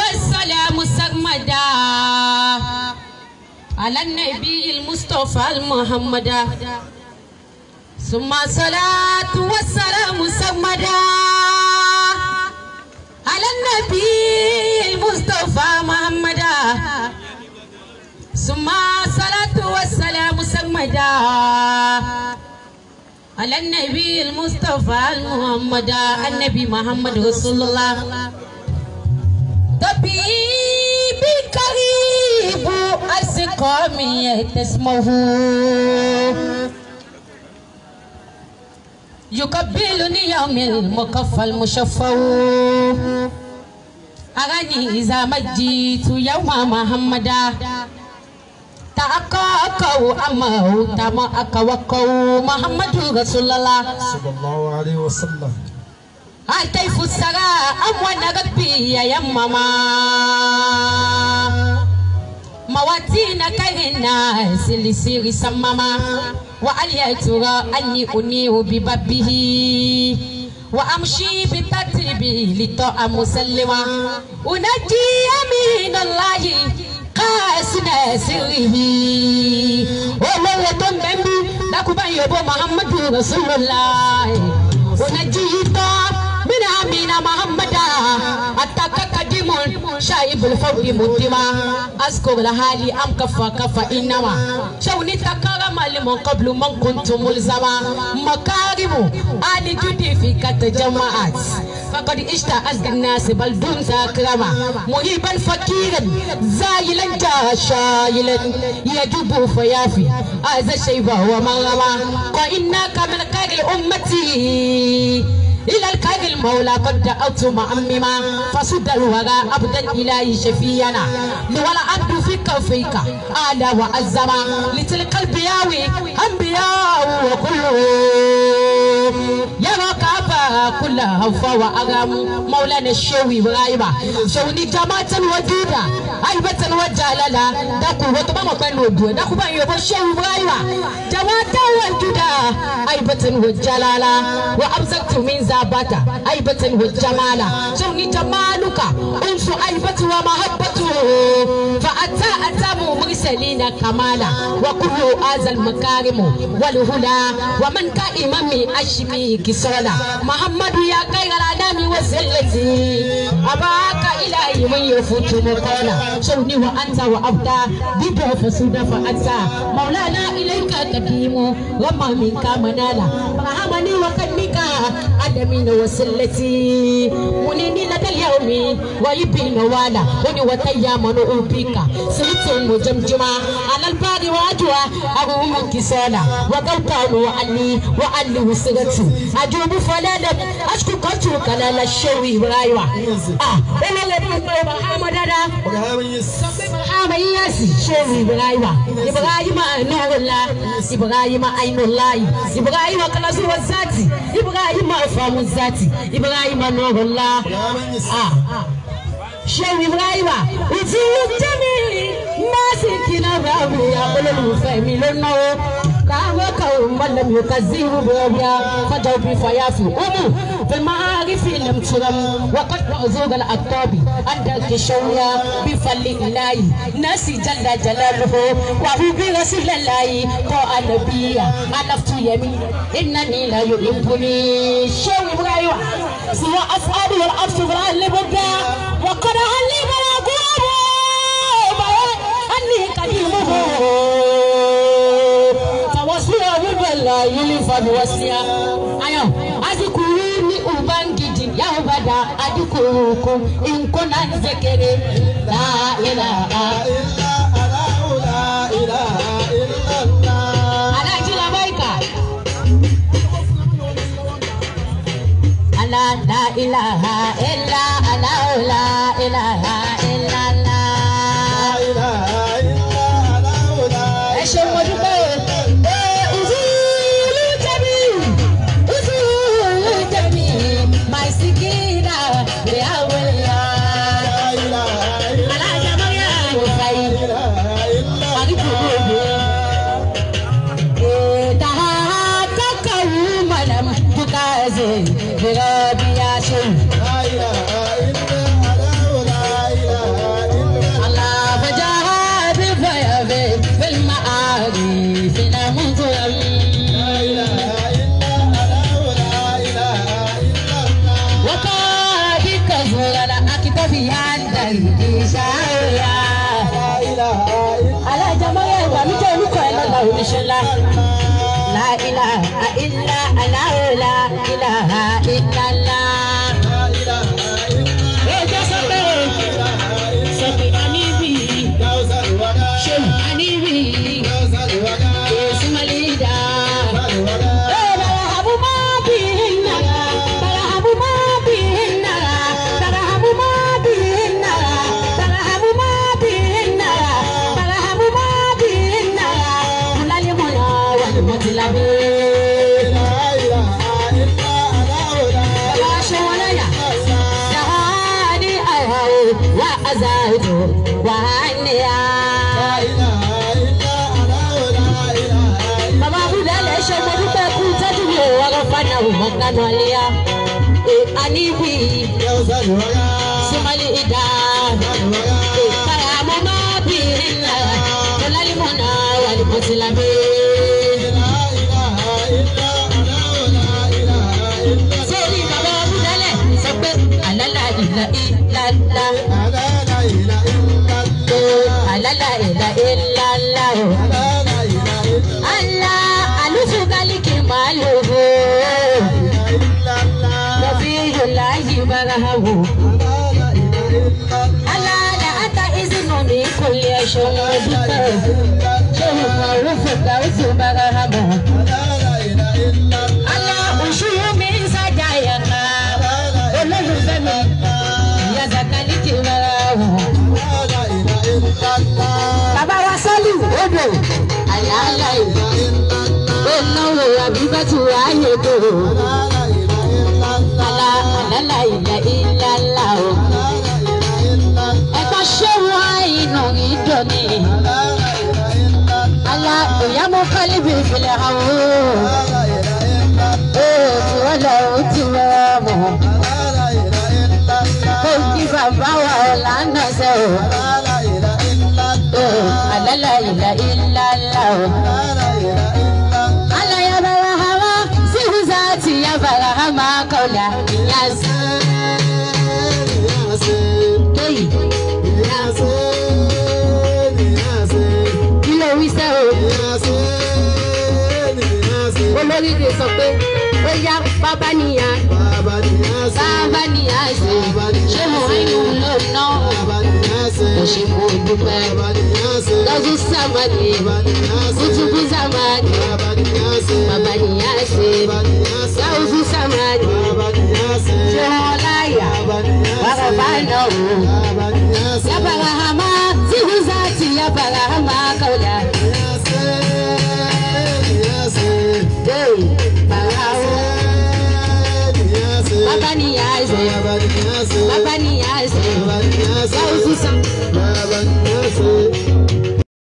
والسلام سرمدا على النبي المصطفى المحمد ثم الصلاة والسلام سرمدا على النبي المصطفى محمد ثم الصلاة والسلام سرمدا على النبي المصطفى المحمد النبي محمد رسول الله طبيبي قريب أسقامي تسمه يقبلني يوم المكفى المشفى أغني إذا مجيت يوم محمد تأكاكو أمه تما أكاوكو محمد رسول الله صلى الله عليه وسلم أنتي فسرا أموانا ربي يا ماما مواتينا كهنا سلسيري سماما وأليتورا أني أنيه ببابه وأمشي بترتيبي لطاعة مسلمة ونجي من الله قاسنا سره ومن يتم بمبي لكبا يبو محمد رسول الله ونجي من أمينا محمد أتاكا قديمون شايب الفوق مدما أذكر لحالي أم كفا كفا إنما شوني تكرم لمن قبل من كنت ملزما مكارم آل جدي في كتجمعات فقد اشتاء الناس بل دون ذاكرما مهيبا فكيرا زايلا شايلا يجب فيافي هذا الشيء هو مرما وإنك من خير أمتي إلى الكاغ المولى قد دعوت معمما فسد الورى أبدا إلهي شفينا لولا عبد فيك وفيك آلا وعزما لتلك البياوي أنبياء وكله يرى كعبا كلها هوفا وأغام مولانا الشوي ورايبا شوني جماعة وجودا أيبة وجالالا داكو وطبما كان ودو داكو بان يبو الشوي ورايبا جماعة وجودا أيبة وجالالا وأبزقت من زابتا أيبة وجمالا شوني جمالك أنسو أيبة ومحبته فأتى أتامو مرسلين كمالا وكل هذا المكارم والهلا ومن كإمامي أشمي كسولا محمد يا خير الأنام وسلتي أباك إلهي من يفوت مقالا شوني وأنت وأبدا بيبو فسودا فأنت مولانا إليك قديم وما منك منالا فرحمني وكنك أدمين وسلتي منيني لدى اليوم ويبين والا وني وتيا من أوبيك سلطة مجمجمة على الباري واجوا أبو من كسولا وقوتان وأني وسلتي أجوب فلالا أشكو كنتو كلالا الشوي برايوا أنا لبنك محمد محمد ياسي شوي برايوا إبراهيم نور الله إبراهيم عين الله إبراهيم كلاس وزاتي إبراهيم فام الزاتي إبراهيم نور الله شوي برايوا وتيوب جميل ما سكينا براوي أقول فهمي لنو كاوكاو ملم يكذب بوبيا فجاو بفيافي في المعارف لم ترم وقد رأزوغ الأكتابي عندك الشوية بفل إلهي ناسي جل جلاله وهو برسول الله قال نبي ألفت يمين إنني لا يحبني شوي برايوا سوى أفعال والعبس فرال لبدا وقد هلي براغوه أني قديمه لا يلفظ وسيا أيوه أذكروني أبانجي يا وبدا أذكركم إن كنا نذكر لا إله إلا الله لا إله إلا الله أنا جل بايكا أنا لا إله إلا الله لا إله إلا الله لا إله إلا الله لا إله بربي يا شيخ لا إله إلا الله لا إله Inshallah. La ilaha illa Allah, la ilaha illa Allah. Anibi Somali Ida Paramama Bina Olalimona Waliposilabe Sori Baba Budale Sepe Alala Ila Ilala Alala Ila Ilala Allah Alufu Galiki Maluhu Barahabu Allah la ata izinu ni kulli shay'in shehu marufu gausu barahabu Allah ushuyu min sajayaka ololu femi ya zakaliki barahabu Baba wa Saliu Odo Allah la ilaha abibatu ayedo La ilaha illallah Eko shewa ino idoni Allah yamu qalbi fil hawu wala utimamu Koki baba wala nase La ilaha illallah Allah ya barahama sihuzati ya barahama kaula Olórí de sọ pé ó yá bàbá nìyà ṣe ṣé mo inú ló ná kò ṣe mo dúpẹ́ lọ́dún sàmàdì kùtùkù sàmàdì bàbá nìyà ṣe láwùjọ sàmàdì ṣé wọn láyà bàbá náà wò yàbàrà hàmà tìhùzà tì yàbàrà hàmà kọ́lá. Baba ni yaze, Baba